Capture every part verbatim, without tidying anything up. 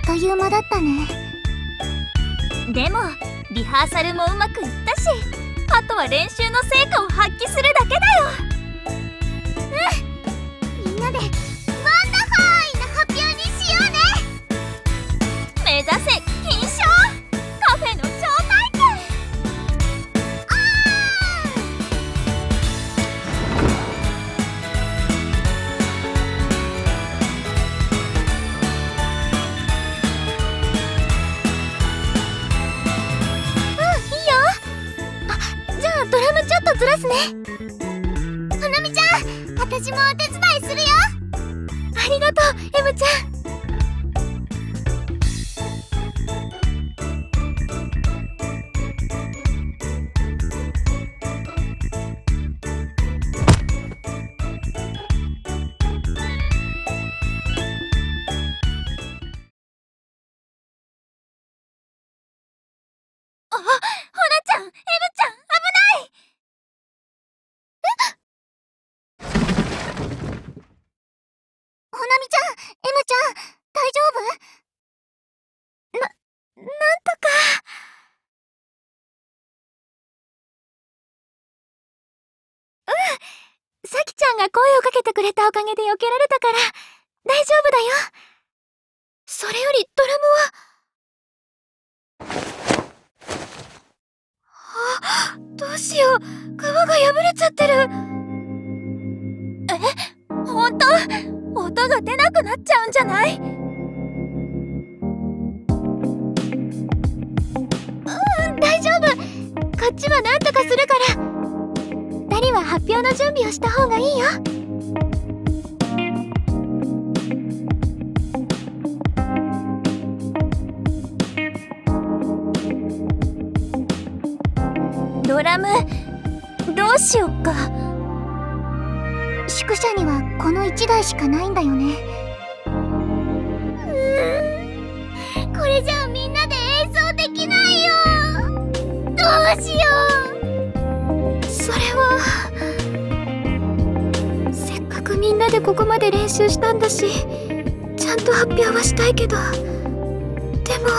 という間だったね。 でもリハーサルもうまくいったし、あとは練習の成果を発揮するだけだよ。 うん、みんなでワンダハイな発表にしようね。 目指せ金賞カフェの招待券。 ドラムちょっとずらすね。ほなみちゃん、私もお手伝いするよ。ありがとう、エムちゃん。 あ、ほなちゃん、エムちゃん、 ほなみちゃん、エムちゃん、大丈夫？な、なんとか。うん、さきちゃんが声をかけてくれたおかげで避けられたから、大丈夫だよ。それよりドラムは。あ、どうしよう、皮が破れちゃってる。 え、ほんと？音が出なくなっちゃうんじゃない？うん、 大丈夫。こっちはなんとかするから。ふたりは発表の準備をした方がいいよ。 ドラム、どうしよっか。 宿舎にはこのいちだいしかないんだよね。うーん、これじゃあみんなで演奏できないよ。どうしよう。それはせっかくみんなでここまで練習したんだし、ちゃんと発表はしたいけど、でも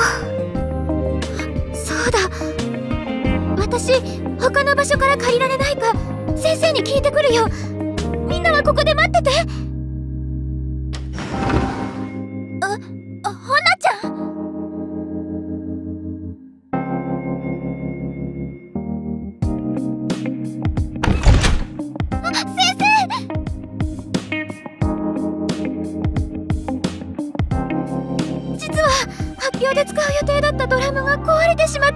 そうだ、私他の場所から借りられないか先生に聞いてくるよ。みんなはここで待ってて。 あ、あ、ほなちゃん。 あ、先生。実は発表で使う予定だったドラムが壊れてしまって。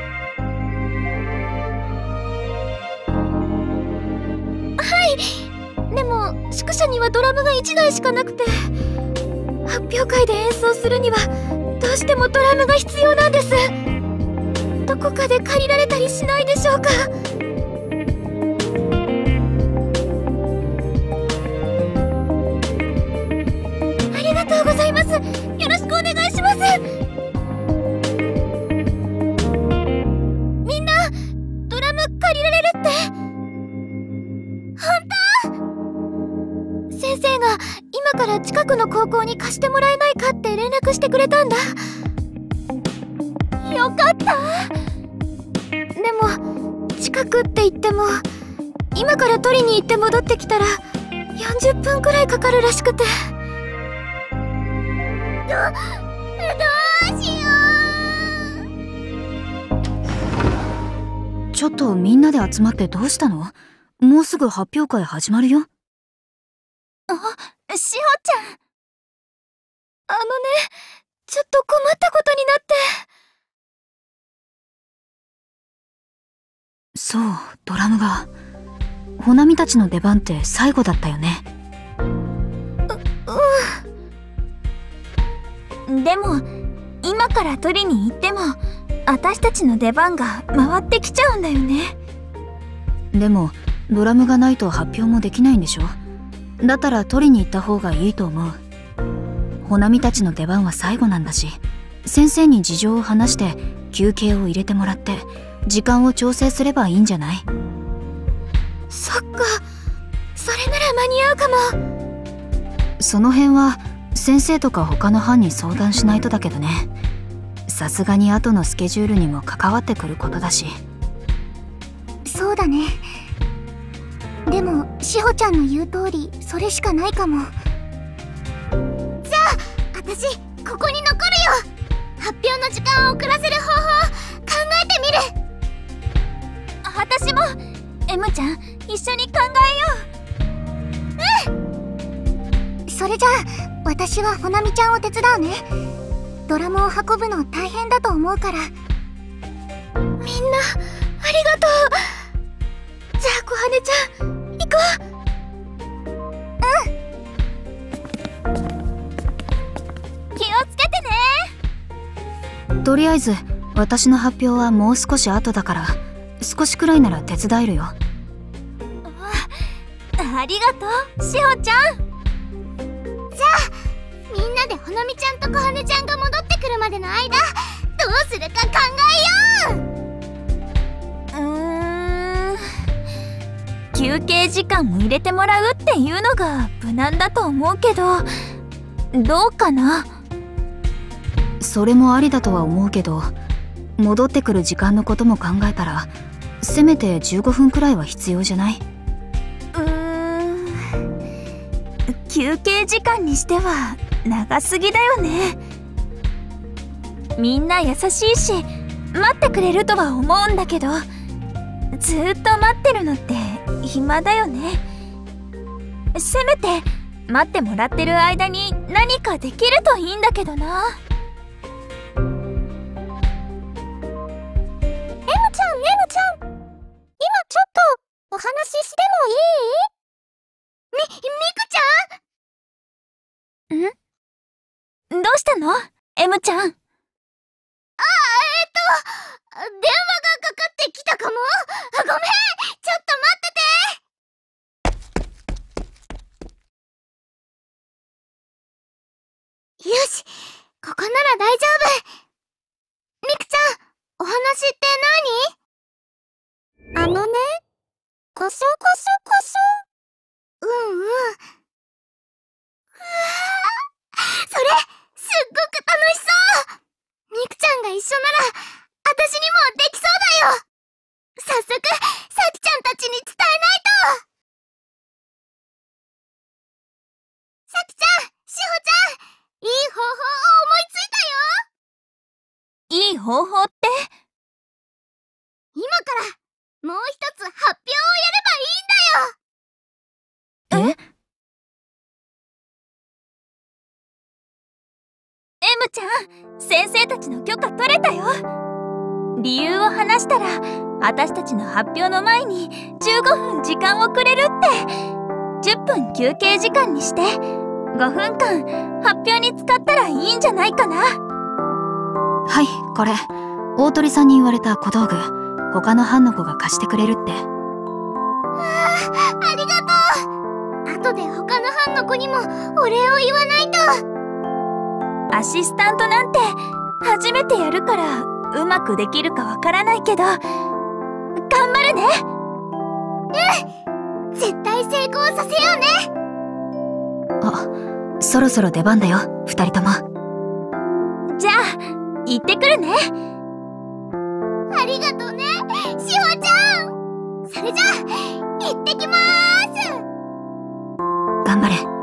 はい、でも宿舎にはドラムがいちだいしかなくて、発表会で演奏するにはどうしてもドラムが必要なんです。どこかで借りられたりしないでしょうか。ありがとうございます。よろしくお願いします。みんなドラム借りられるって？本当？先生が今から近くの高校に貸してもらえないかって連絡してくれたんだ。よかった。でも近くって言っても今から取りに行って戻ってきたらよんじゅっぷんくらいかかるらしくて。ど、どうしよう。ちょっとみんなで集まってどうしたの？もうすぐ発表会始まるよ。 あ、しほちゃん。 あのね、ちょっと困ったことになって。 そう、ドラムが。ほなみたちの出番って最後だったよね。 う、うん。でも、今から取りに行っても、私たちの出番が回ってきちゃうんだよね。 でも、ドラムがないと発表もできないんでしょ？だったら取りに行った方がいいと思う。ほなみたちの出番は最後なんだし、先生に事情を話して休憩を入れてもらって時間を調整すればいいんじゃない？ そっか、それなら間に合うかも。 その辺は先生とか他の班に相談しないとだけどね。さすがに後のスケジュールにも関わってくることだし。 そうだね。でも志保ちゃんの言う通りそれしかないかも。じゃあ私ここに残るよ。発表の時間を遅らせる方法考えてみる。 私も M ちゃん一緒に考えよう。 うん。それじゃあ私はほなみちゃんを手伝うね。ドラムを運ぶの大変だと思うから。みんなありがとう。じゃあ小羽ちゃん行こう。うん。気をつけてね。 とりあえず私の発表はもう少し後だから、少しくらいなら手伝えるよ。 あ、ありがとうしほちゃん。 じゃあみんなでほなみちゃんと小羽ちゃんが戻ってくるまでの間どうするか考えよう。うーん、休憩時間も入れてもらうっていうのが無難だと思うけど、どうかな。 それもありだとは思うけど、戻ってくる時間のことも考えたらせめてじゅうごふんくらいは必要じゃない？ うーん、休憩時間にしては長すぎだよね。みんな優しいし待ってくれるとは思うんだけど、ずーっと待ってるのって暇だよね。せめて待ってもらってる間に何かできるといいんだけどな。 お話ししてもいい？み、みくちゃん？ ん？どうしたの？ M ちゃん。あ、えっと、電話がかかってきたかも。ごめん、ちょっと待ってて。よし、ここなら大丈夫。みくちゃん、お話って何？あのね、こそこそこそ。うんうん。うわー、それすっごく楽しそう。みくちゃんが一緒なら私にもできそうだよ。早速さきちゃんたちに伝えないと。さきちゃん、しほちゃん、いい方法を思いついたよ。 いい方法って？ 今からもう一つ発表をやればいいんだよ。 え？ M ちゃん、先生たちの許可取れたよ。理由を話したら私たちの発表の前にじゅうごふん時間をくれるって。じゅっぷん休憩時間にしてごふんかん発表に使ったらいいんじゃないかな。 はい、これ大鳥さんに言われた小道具、他の班の子が貸してくれるって。 ああ、ありがとう。後で他の班の子にもお礼を言わないと。 アシスタントなんて初めてやるからうまくできるかわからないけど頑張るね。 うん、絶対成功させようね。 あ、そろそろ出番だよ、二人とも。 じゃあ行ってくるね。 ありがとね、しほちゃん。それじゃあ行ってきまーす。 頑張れ。